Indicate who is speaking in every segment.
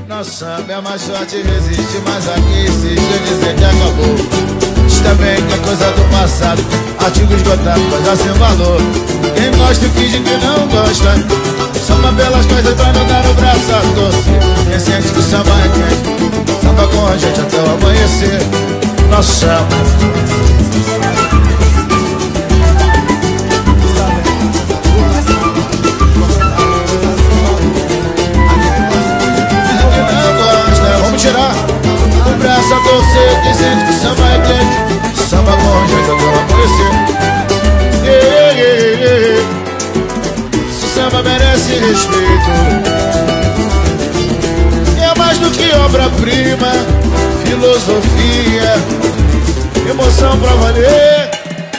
Speaker 1: Nosso samba é mais forte, resiste, mas aqui insiste em dizer que acabou. Diz também que é coisa do passado, artigo esgotado, coisa sem valor. Quem gosta finge que não gosta, samba pelas coisas pra não dar o braço a torcer. Quem sente que o samba é quente, samba com a gente até o amanhecer. Nosso samba tirar o braço a torcer, dizendo que o samba é quente, samba com jeito até o amanhecer. Se o samba merece respeito, é mais do que obra-prima, filosofia, emoção pra valer.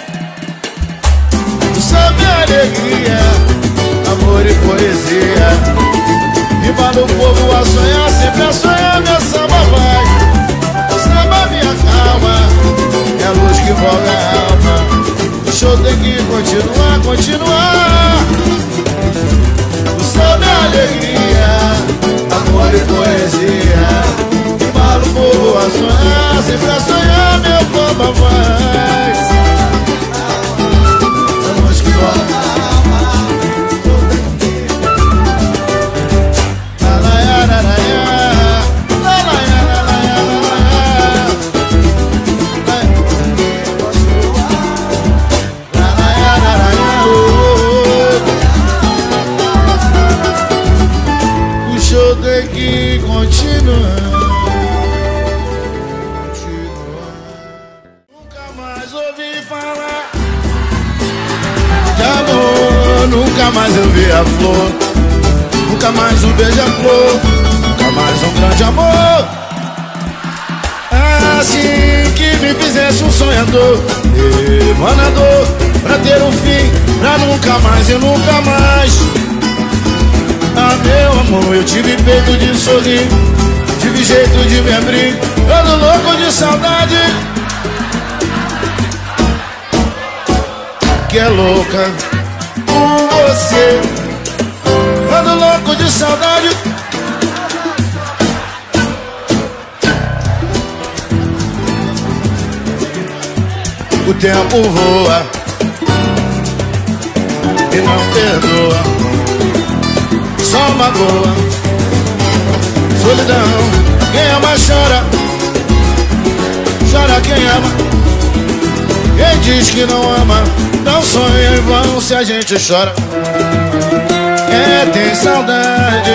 Speaker 1: O samba é alegria, amor e poesia. Viva no povo a sonhar, sempre a sonhar, meu samba vai. O samba me acalma, é a luz que envolve a alma. O show tem que continuar, continuar. O samba é alegria, amor e poesia. Viva no povo a sonhar, sempre a sonhar, meu samba vai. A luz que envolve a alma. O show tem que continuar. Nunca mais ouvi falar de amor, nunca mais eu vi a flor, nunca mais um beija-flor, nunca mais um grande amor. Assim que me fizesse um sonhador, emanador, pra ter um fim, pra nunca mais e nunca mais. Ah, meu amor, eu tive peito de sorrir, tive jeito de me abrir, todo louco de saudade. Que é louca com você, todo louco de saudade. O tempo voa e não perdoa, só magoa. Solidão, quem ama chora, chora quem ama. Quem diz que não ama, não sonha em vão se a gente chora. Tem saudade,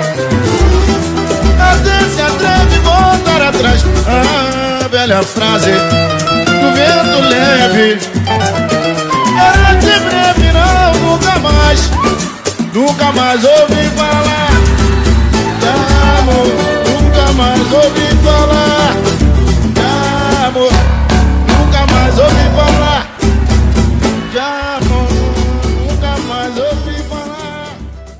Speaker 1: até se atreve voltar atrás. A velha frase do vento leve, era de breve, não, nunca mais. Nunca mais ouvi falar de amor, nunca mais ouvi falar de amor, nunca mais ouvi falar de amor, nunca mais ouvi falar.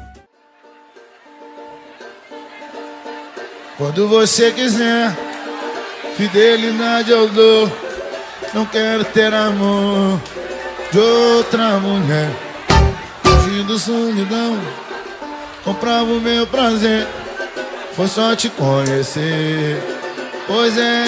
Speaker 1: Quando você quiser, fidelidade eu dou. Não quero ter amor de outra mulher. Fugindo solidão, comprava o meu prazer. Foi só te conhecer, pois é.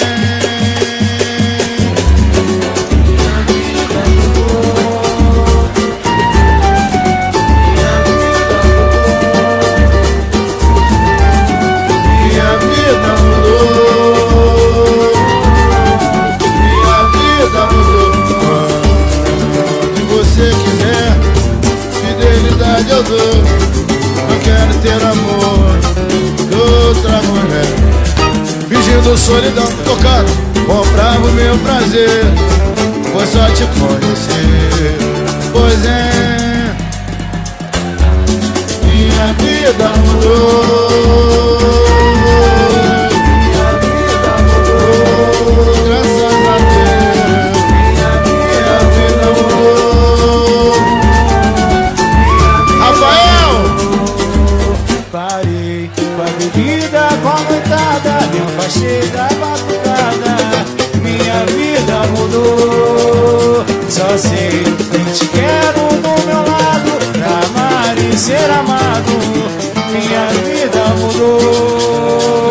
Speaker 1: Minha vida mudou, minha vida mudou. Quando você quiser, fidelidade eu dou. Não quero ter amor de outra mulher. Fingindo solidão, tocando, comprava o meu prazer. Foi só te conhecer, pois é. Minha vida mudou, minha vida mudou, graças a Deus. Minha vida mudou. Rafael!
Speaker 2: Parei com a bebida, com a noitada, me afastei da batucada. Minha vida mudou, só sei que te quero do meu lado, pra amar e ser amado. Minha vida mudou.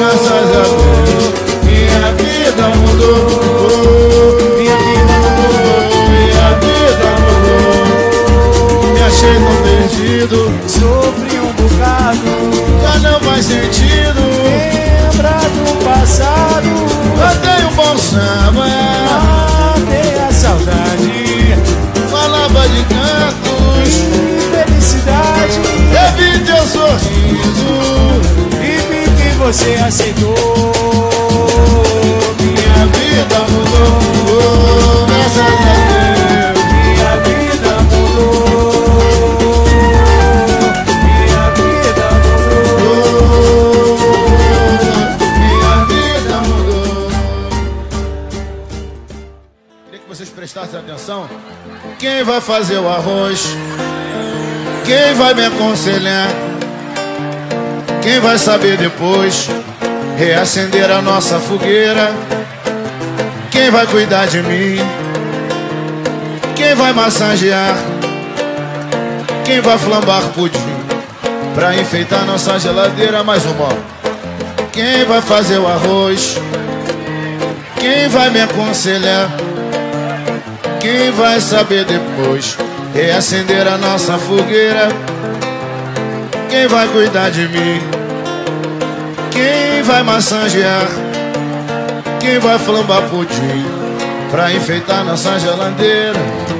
Speaker 2: você aceitou. Minha vida mudou,
Speaker 1: graças a Deus.
Speaker 2: minha vida mudou, minha vida mudou,
Speaker 1: Minha vida mudou. Queria que vocês prestassem atenção. Quem vai fazer o arroz? Quem vai me aconselhar? Quem vai saber depois reacender a nossa fogueira? Quem vai cuidar de mim? Quem vai massagear? Quem vai flambar pudim pra enfeitar nossa geladeira? Mais uma. Quem vai fazer o arroz? Quem vai me aconselhar? Quem vai saber depois reacender a nossa fogueira? Quem vai cuidar de mim? Quem vai massagear? Quem vai flambar pudim pra enfeitar nossa geladeira?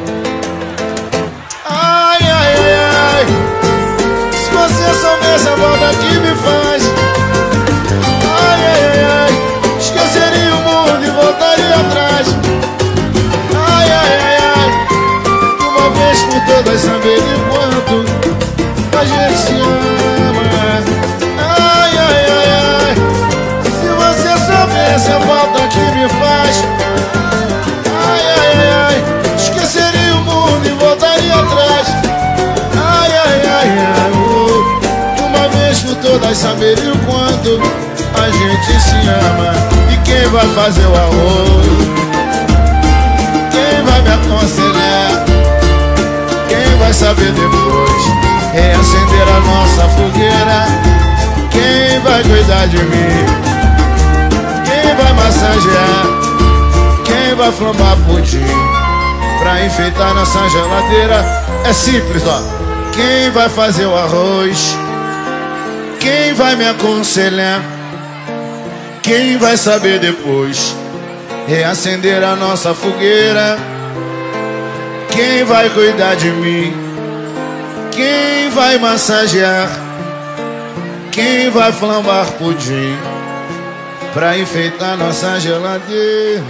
Speaker 1: Ai, ai, ai, ai, se você soubesse a volta que me faz. Ai, ai, ai, ai, esqueceria o mundo e voltaria atrás. Ai, ai, ai, ai, de uma vez por todas saber de quanto a gente se ama. Ai, ai, ai, ai, se você soubesse a falta que me faz. Ai, ai, ai, ai, esqueceria o mundo e voltaria atrás. Ai, ai, ai, ai, de uma vez por todas saberia o quanto a gente se ama. E quem vai fazer o arroz? Quem vai me aconselhar? Quem vai saber depois reacender a nossa fogueira? Quem vai cuidar de mim? Quem vai massagear? Quem vai flambar pudim pra enfeitar nossa geladeira? É simples, ó. Quem vai fazer o arroz? Quem vai me aconselhar? Quem vai saber depois reacender a nossa fogueira? Quem vai cuidar de mim? Quem vai massagear? Quem vai flambar pudim pra enfeitar nossa geladeira?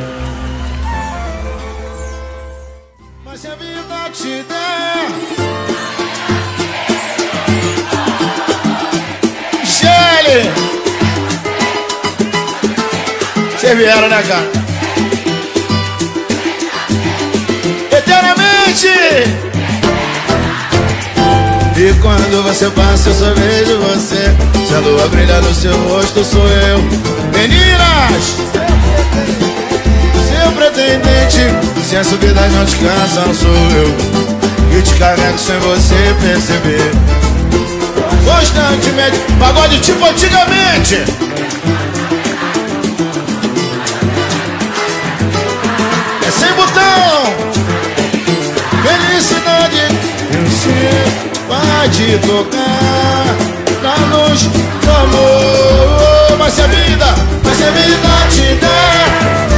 Speaker 1: Mas se a vida te der, Michele, vocês vieram, né, cara? Eternamente. E quando você passa eu só vejo você. Se a lua brilha no seu rosto sou eu. Meninas, seu pretendente, se a subida não te cansa sou eu. E te carrego sem você perceber. Constantemente, pagode tipo antigamente. É sem botão. Felicidade, eu sei, vai te tocar na luz do amor. Mas se a vida te der,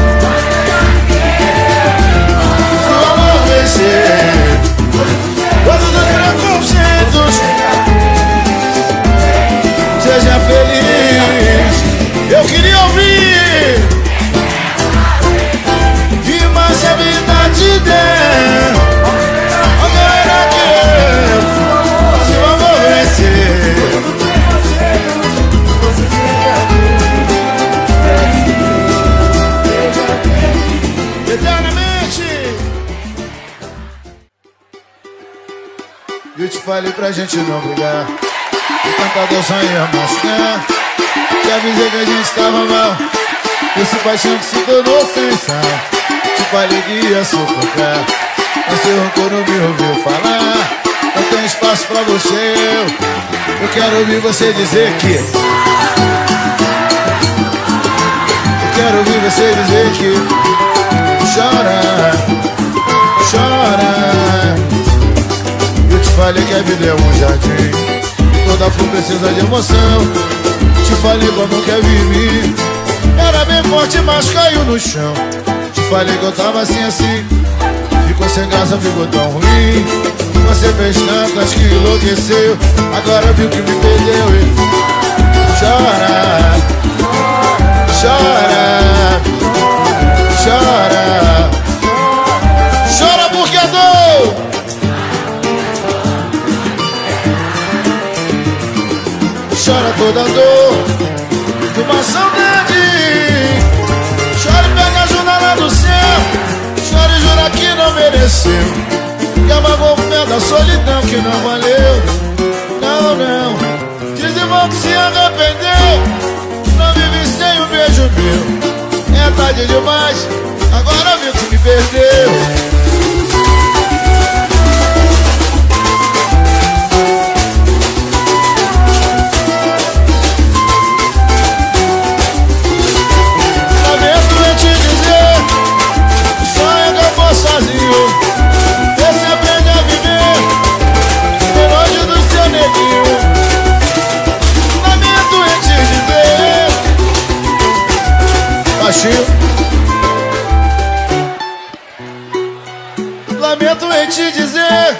Speaker 1: se o amor vencer todos os preconceitos, seja feliz. Eu queria ouvir. E mas se a vida te der, se o amor vencer, eternamente. Eu te falei pra gente não brigar, o cantador só ia machucar. Te avisei que a gente tava mal, esse paixão que se tornou sem sal. Te falei que ia sufocar, mas seu rancor não me ouviu falar. Não tem espaço pra você, eu quero ouvir você dizer que. Eu quero ouvir você dizer que chora, chora. Eu te falei que a vida é um jardim, toda flor precisa de emoção. Te falei como quer viver, era bem forte mas caiu no chão. Te falei que eu tava assim, ficou sem graça, ficou tão ruim. Você fez tanto, acho que enlouqueceu, agora viu que me perdeu e chora. dor de uma saudade. Chora e pega a janela do céu, chora e jura que não mereceu, que amagou o pé da solidão que não valeu. Não, não, diz irmão que se arrependeu, não vive sem um beijo meu. É tarde demais, agora viu que me perdeu. Sozinho, você aprende a viver longe do seu neguinho. Lamento em te dizer, baixinho. Lamento em te dizer,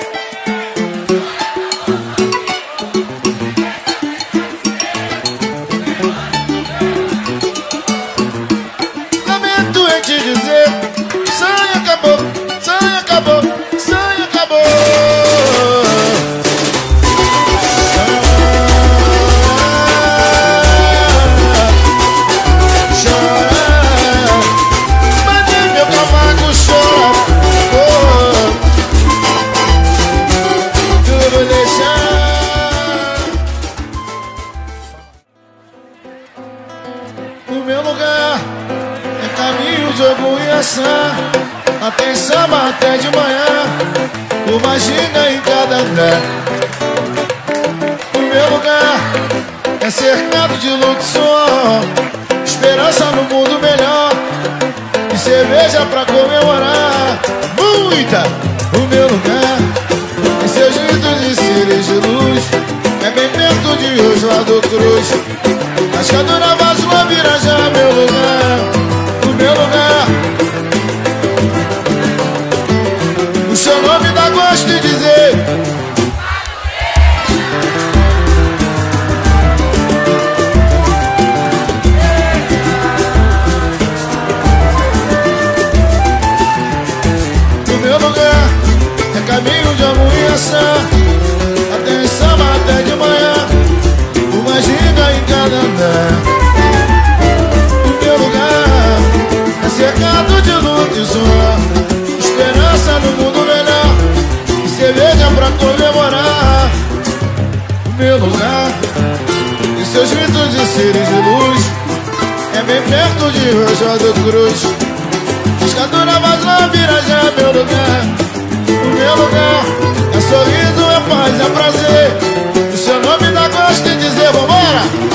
Speaker 1: lamento em te dizer, sonho acabou, sonho acabou, sonho acabou. Chora, mas nem meu cavaco chora. Tu vou deixar o meu lugar é caminho de orgulho e ação. Até samba até de manhã, uma ginga em cada andar. O meu lugar é cercado de luto e suor, esperança no mundo melhor e cerveja pra comemorar. Muita! O meu lugar é seus gritos de cílios de luz, é bem perto de Oswaldo Cruz. Cascadura, Vaso, Virajá, meu lugar. O meu lugar, seu nome dá gosto de dizer. O meu lugar é caminho de amor e ação, até em samba, até de manhã, uma ginga em cada andar. O meu lugar é cercado de luto e suor, esperança no mundo melhor e cerveja pra comemorar. O meu lugar e seus gritos de cílios de luz, é bem perto de Oswaldo Cruz. Pescadora, Vaso, Virajá, meu lugar. O meu lugar é sorriso, é paz, é prazer. O seu nome dá gosto de dizer, vambora!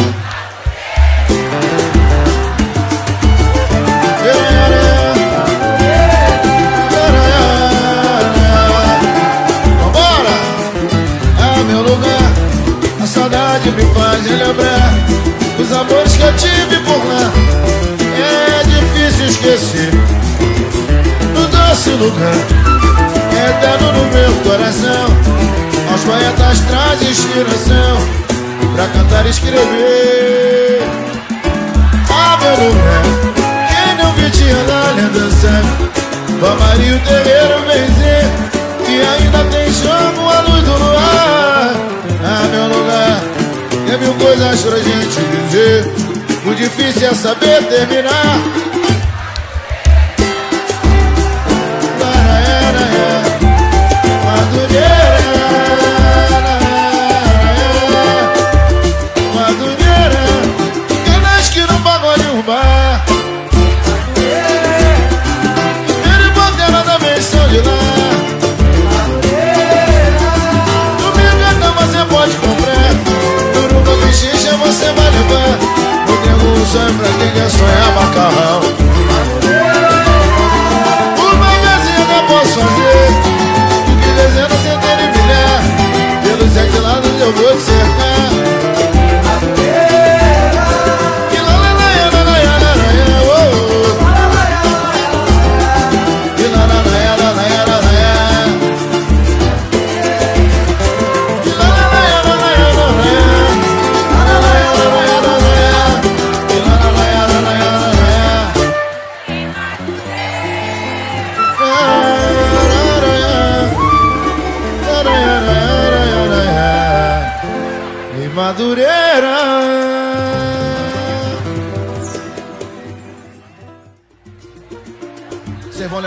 Speaker 1: Me faz relembrar os amores que eu tive por lá. É difícil esquecer no doce lugar, é eterno no meu coração. Aos poetas traz inspiração pra cantar e escrever. Ah, meu lugar, quem não vestia na lembrança, Vamaria o terreiro vencer, e ainda tem chamo a luz do luar. Ah, meu lugar, tem mil coisas pra gente dizer, o difícil é saber terminar. Madureira, canais que não pagode um bar. Ele bota ela da menção de lá. Domingo então você pode comprar, Xixa você vai levar. Não tem algum sonho pra quem quer sonhar macarrão. Uma vezinha eu posso fazer, do que dezena centena e milhar. Pelos 7 lados eu vou te cercar. E lá lá lá lá lá lá lá lá, oh, oh. E lá lá lá lá lá lá lá. E lá lá lá lá lá lá lá.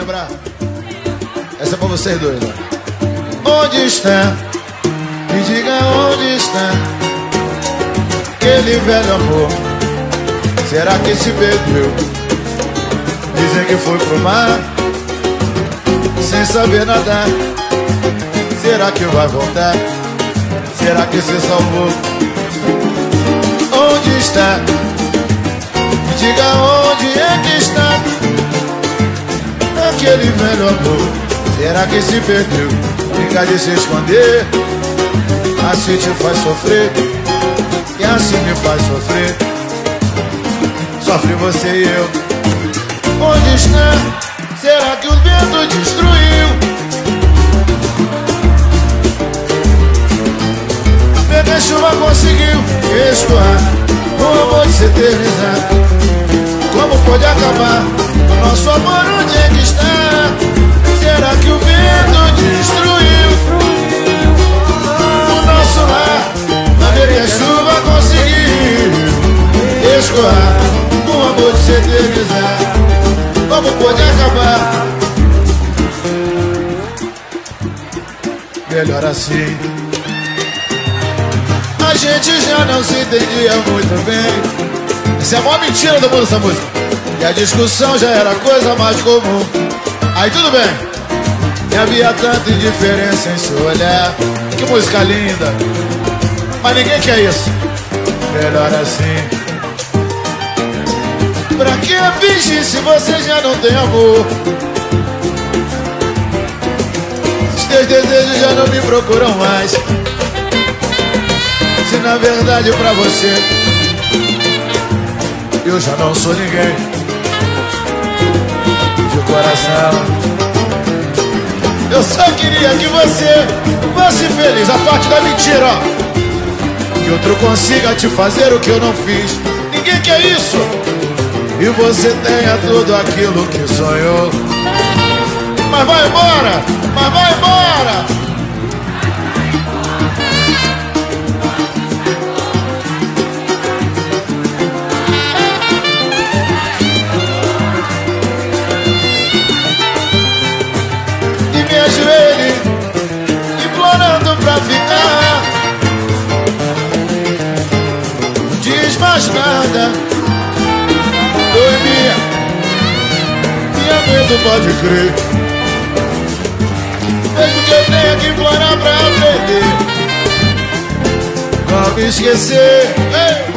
Speaker 1: lembrar? Essa é pra vocês dois, ó. Onde está? Me diga onde está aquele velho amor? Será que se perdeu? Dizem que foi pro mar sem saber nadar. Será que vai voltar? Será que se salvou? Onde está? Me diga onde é que está aquele velho amor? Será que se perdeu? Brinca de se esconder, assim te faz sofrer, e assim me faz sofrer. Sofre você e eu. Onde está? Será que o vento destruiu? Bebê chuva conseguiu escoar o amor de se eternizar. Como pode acabar o nosso amor? Onde é que está? Será que o vento destruiu o nosso lar? A bebê chuva conseguiu escoar o amor de se eternizar. Como pode acabar? Melhor assim. A gente já não se entendia muito bem. Isso é a maior mentira do mundo, essa música. E a discussão já era coisa mais comum. Aí tudo bem. E havia tanta indiferença em seu olhar. Que música linda. Mas ninguém quer isso. Melhor assim. Pra que fingir se você já não tem amor? Os teus desejos já não me procuram mais. Se na verdade pra você eu já não sou ninguém. De coração eu só queria que você fosse feliz. A parte da mentira, ó. Que outro consiga te fazer o que eu não fiz. Ninguém quer isso. E você tenha tudo aquilo que sonhou. Mas vai embora, mas vai embora. E me ajoelhe, implorando pra ficar. Não diz mais nada. Oi, minha medo pode crer. Mesmo que eu tenha que implorar pra aprender. Como esquecer? Ei!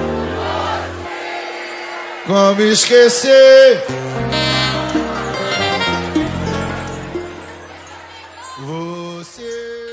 Speaker 1: Como esquecer? Você.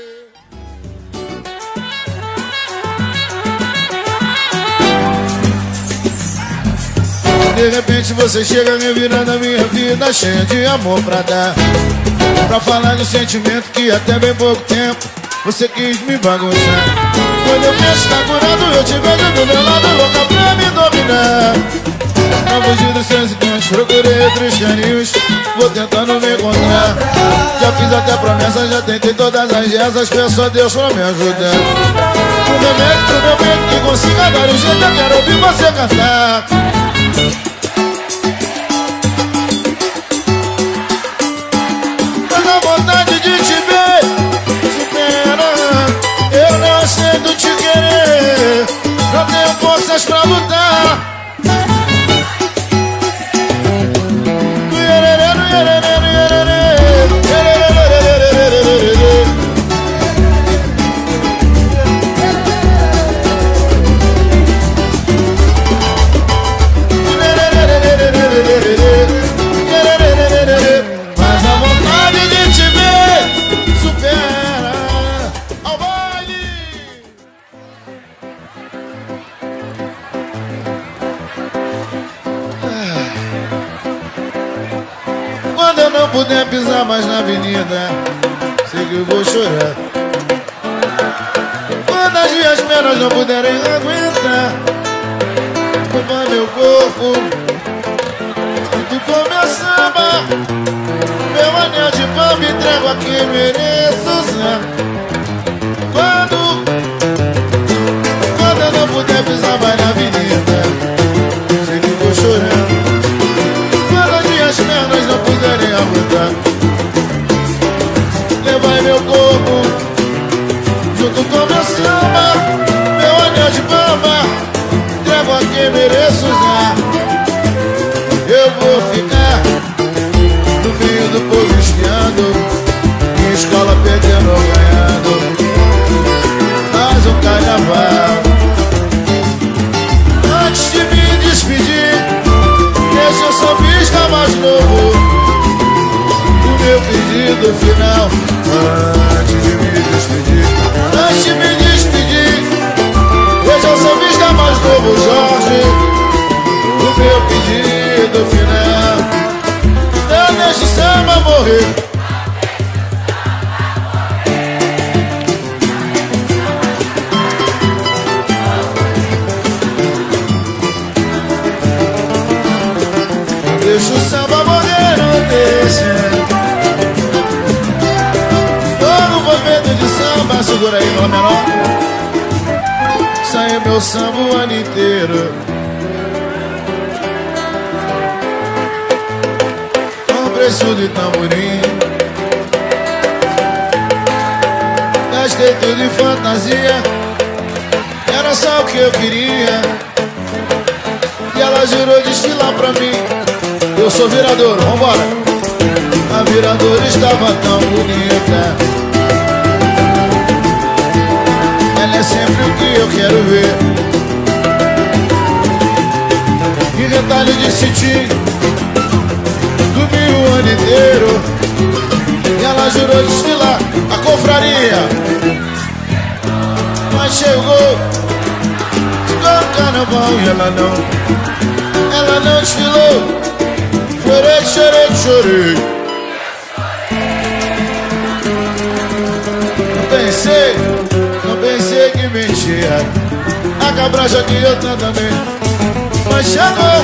Speaker 1: De repente você chega revirando a minha vida, cheia de amor pra dar. Pra falar de sentimento que até bem pouco tempo você quis me bagunçar. Quando eu penso estar curado, eu te vejo do meu lado, louca pra me dominar. Pra fugir dos seus encantos, procurei outros carinhos, vou tentando me encontrar. Já fiz até promessas, já tentei todas as rezas, peço a Deus pra me ajudar. Um remédio pro meu peito que consiga dar um jeito, eu quero ouvir você cantar. Vontade de te ver, supera. Eu não aceito te querer, não tenho forças pra lutar. Quando eu não puder pisar mais na avenida, sei que eu vou chorar. Quando as minhas pernas não puderem aguentar, culpa meu corpo, tu come samba. Meu anel de pau me entrego a quem mereço usar. Quando eu não puder pisar mais na avenida, sei que eu vou chorando. Quando as minhas pernas não puderem aguentar, de quem mereço usar. Eu vou ficar no meio do povo espiando, minha escola perdendo ou ganhando mais um carnaval. Antes de me despedir, deixa eu só piscar mais novo o meu pedido final. Antes de me despedir, deixa eu só piscar mais novo, Jorge, o meu pedido final. Não deixe o samba morrer. Deixa o samba morrer, não deixa. Todo movimento de samba, segura aí no menor. Sai meu samba o ano inteiro. Com preço de tamborim, gastei tudo em fantasia, era só o que eu queria. E ela jurou desfilar pra mim. Eu sou virador, vambora. A viradora estava tão bonita, ela é sempre o que eu quero ver. E retalho de cetim, dormi o ano inteiro. E ela jurou desfilar a confraria, mas chegou o carnaval e ela não desfilou. Chorei, chorei, chorei. Não pensei que mentia. A cabracha que eu tanto amei. Mas chegou,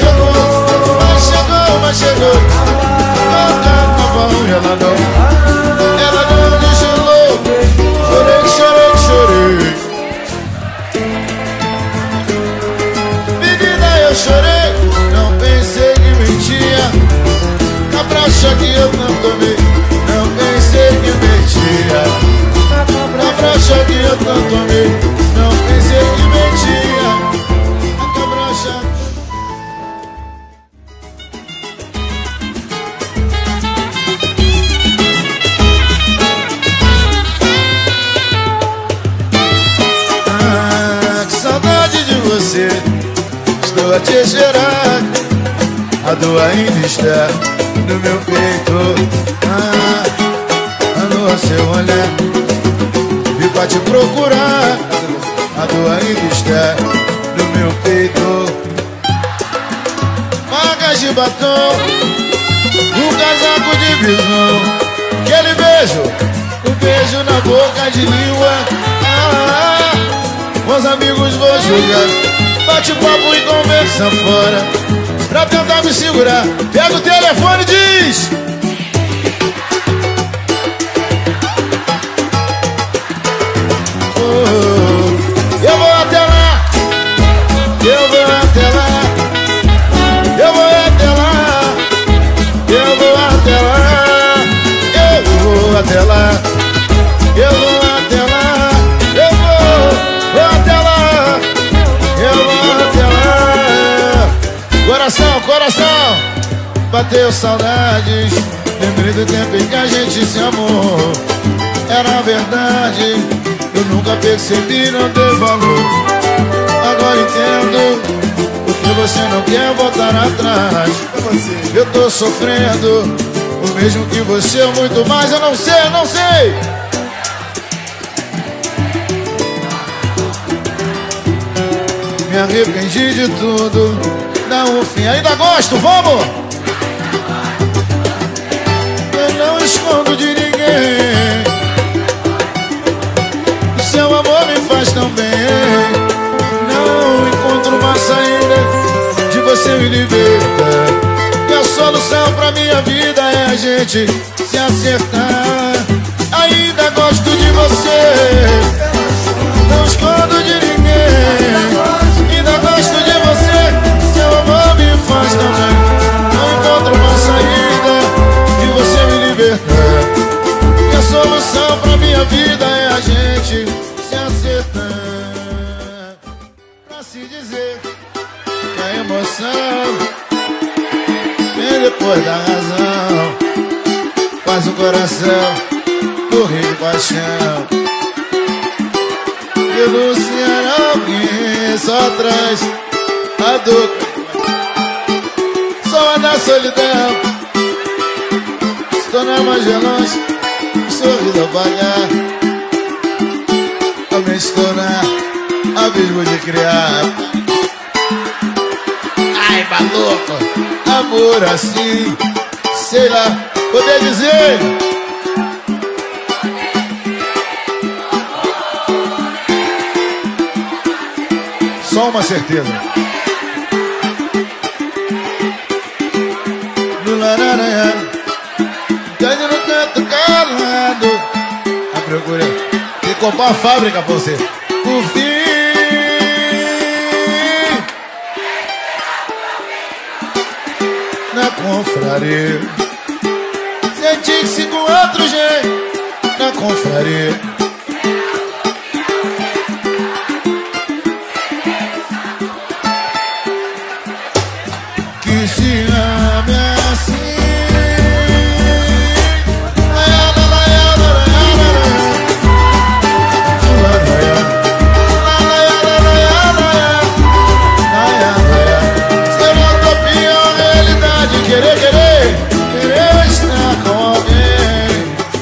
Speaker 1: mas chegou. O carnaval e ela não desfilou. Chorei, chorei, chorei. Menina, eu chorei. Não pensei que mentia. Cabracha que eu não tomei. Não pensei que mentia. Cabracha que eu não tomei. Não pensei que mentia. A cabracha. Ah, que saudade de você. Estou a te esperar. A dor ainda está no meu peito. No seu olhar, vi pra te procurar. A dor ainda está no meu peito. Marcas de batom, um casaco de visão. Aquele beijo, um beijo na boca de língua. Com os amigos vou jogar bate papo e conversa fora, pra tentar me segurar. Pega o telefone e diz: eu vou até lá, eu vou até lá, eu vou até lá, eu vou até lá, eu vou até lá, eu vou até lá, eu vou até lá, eu vou até lá. Coração, coração, bateu saudades, lembrei do tempo em que a gente se amou. Era verdade, eu nunca percebi não ter valor. Agora entendo porque você não quer voltar atrás. Eu tô sofrendo o mesmo que você, ou muito mais. Eu não sei, eu não sei. Me arrependi de tudo. Dá um fim, ainda gosto, vamos! Eu não escondo de ninguém. Seu amor me faz tão bem. Não encontro uma saída, de você me liberta. E a solução pra minha vida é a gente se acertar. Ainda gosto de você, não escondo de ninguém. Ainda gosto de você, seu amor me faz tão bem. Não encontro uma saída, de você me libertar. E a solução pra minha vida é a gente se acertar. Pra se dizer emoção, vem depois da razão, faz o coração correr de paixão. Denunciar alguém só traz a dor, só da solidão, se tornar mais longe, um sorriso apagar, também se tornar abismo de criar. Ai, maluco, amor assim, sei lá, poder dizer. Só uma certeza. No laranha, caindo no canto calado, a procura de comprar a fábrica pra você. O fim na confraria, senti-se com outro jeito na confraria. Que se ame assim. Ser utopia ou realidade, querer estar com alguém.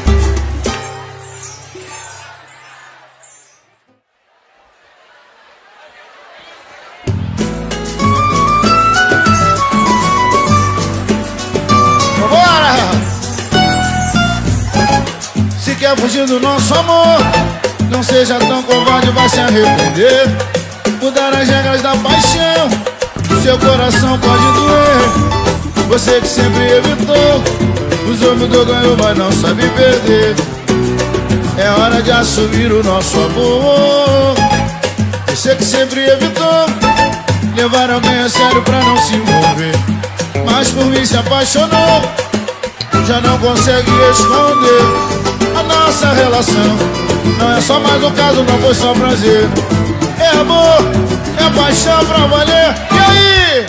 Speaker 1: Se quer fugir do nosso amor, não seja tão covarde, vai se arrepender. Mudar as regras da paixão, seu coração pode doer. Você que sempre evitou, os homens do ganho, mas não sabe perder. É hora de assumir o nosso amor. Você que sempre evitou levar alguém a sério pra não se envolver, mas por mim se apaixonou, já não consegue esconder a nossa relação. Não é só mais um caso, não foi só prazer. É amor, é paixão pra valer. E aí?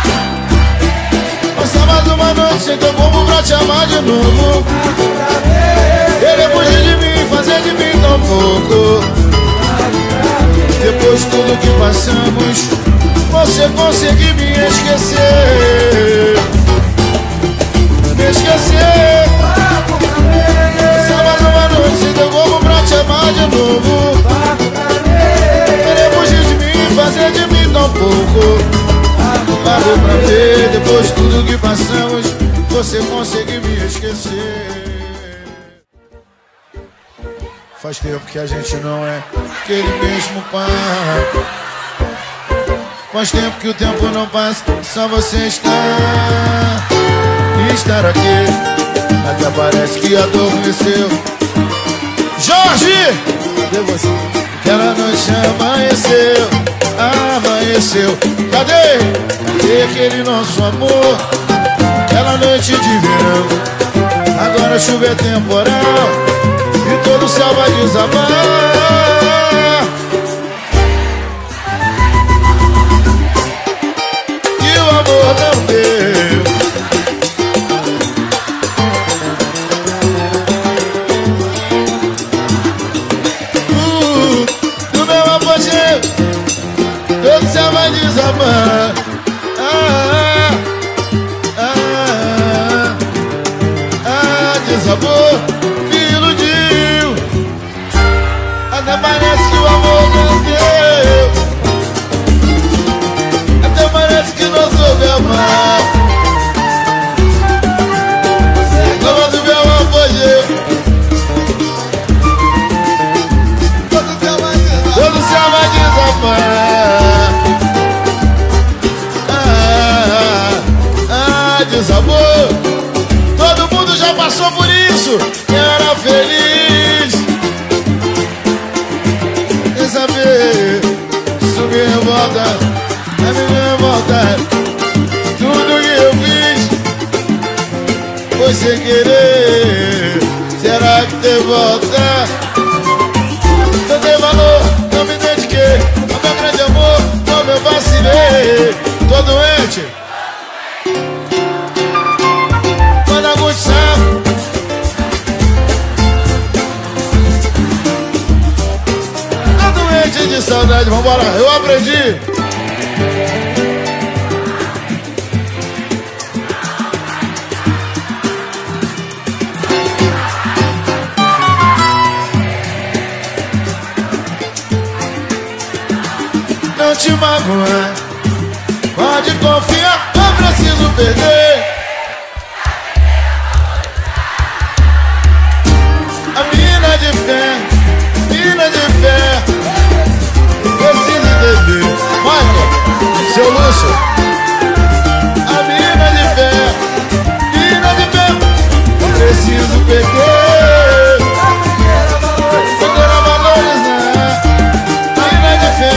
Speaker 1: Passar mais uma noite sem teu corpo pra te amar de novo. Querer fugir de mim, fazer de mim tão pouco. Depois de tudo que passamos, você conseguir me esquecer. Me esquecer. Passar mais uma noite sem teu corpo pra te amar de novo. Querer fugir de mim, fazer de mim tão pouco. Parou pra ver, depois de tudo que passamos, você conseguir me esquecer. Faz tempo que a gente não é aquele mesmo pai. Faz tempo que o tempo não passa, só você está. E estar aqui, até parece que adormeceu. Jorge! Cadê você? Aquela noite amanheceu, amanheceu. Cadê? Cadê aquele nosso amor? Aquela noite de verão. Agora a chuva é temporal e todo o céu vai desabar. E o amor não deu. Do meu apogeu, todo o céu vai desabar. Desabou, me iludiu. Até parece que o amor não deu. Até parece que não soube amar. Reclama do meu apogeu. Todo o céu vai desabar. Desabou. Todo mundo já passou por isso e era feliz. Quer saber? Isso me revolta, me revolta. Tudo que eu fiz foi sem querer. Será que tem volta? Não dei valor, não me dediquei ao meu grande amor, como eu vacilei. Todo noite. Manda muito saco. Tá doente de saudade, vambora, eu aprendi. Não te magoar, pode confiar, não preciso perder. A mina de fé, precisa entender. Michael, seu Lúcio. A mina de fé, preciso perder. Poder valorizar. Mina de fé,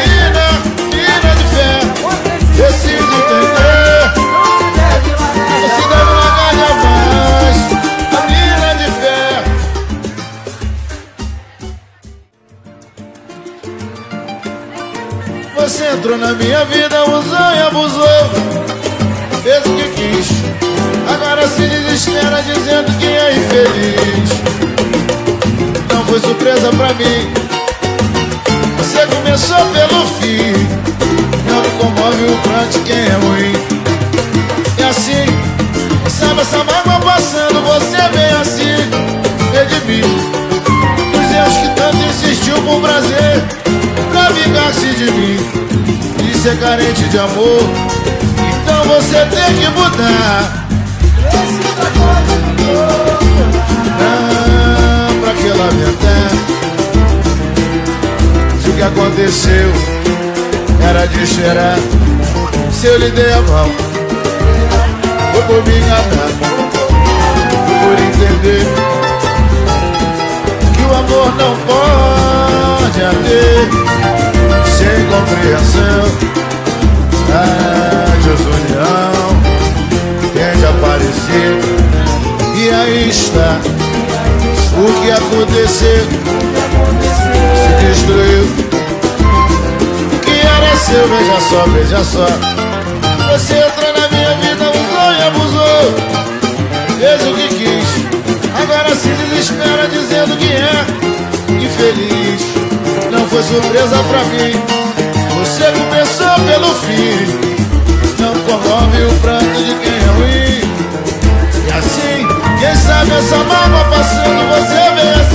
Speaker 1: preciso entender. Você deve largar jamais. A mina de fé. Você entrou na minha vida, usou e abusou, fez o que quis. Agora se desespera dizendo que é infeliz. Não foi surpresa pra mim, você começou pelo fim. Não me comove o pranto de quem é ruim. E assim, sabe essa mágoa passando, você vem assim redimir os erros que tanto insistiu por prazer, pra vingar-se de mim. De ser carente de amor, então você tem que mudar. Não, pra que lamentar se o que aconteceu era de cheirar. Se eu lhe dei a mão, foi por me enganar, foi por entender que o amor não pode haver sem compreensão. A desunião tende a aparecer, e aí está o que aconteceu. Se destruiu o que era seu, veja só. Você entrou na minha vida, usou e abusou, fez o que quis. Agora se desespera dizendo que é infeliz. Não foi surpresa pra mim, você começou pelo fim. Não comove o pranto de quem é ruim. E assim, quem sabe essa mágoa passando, você vê assim.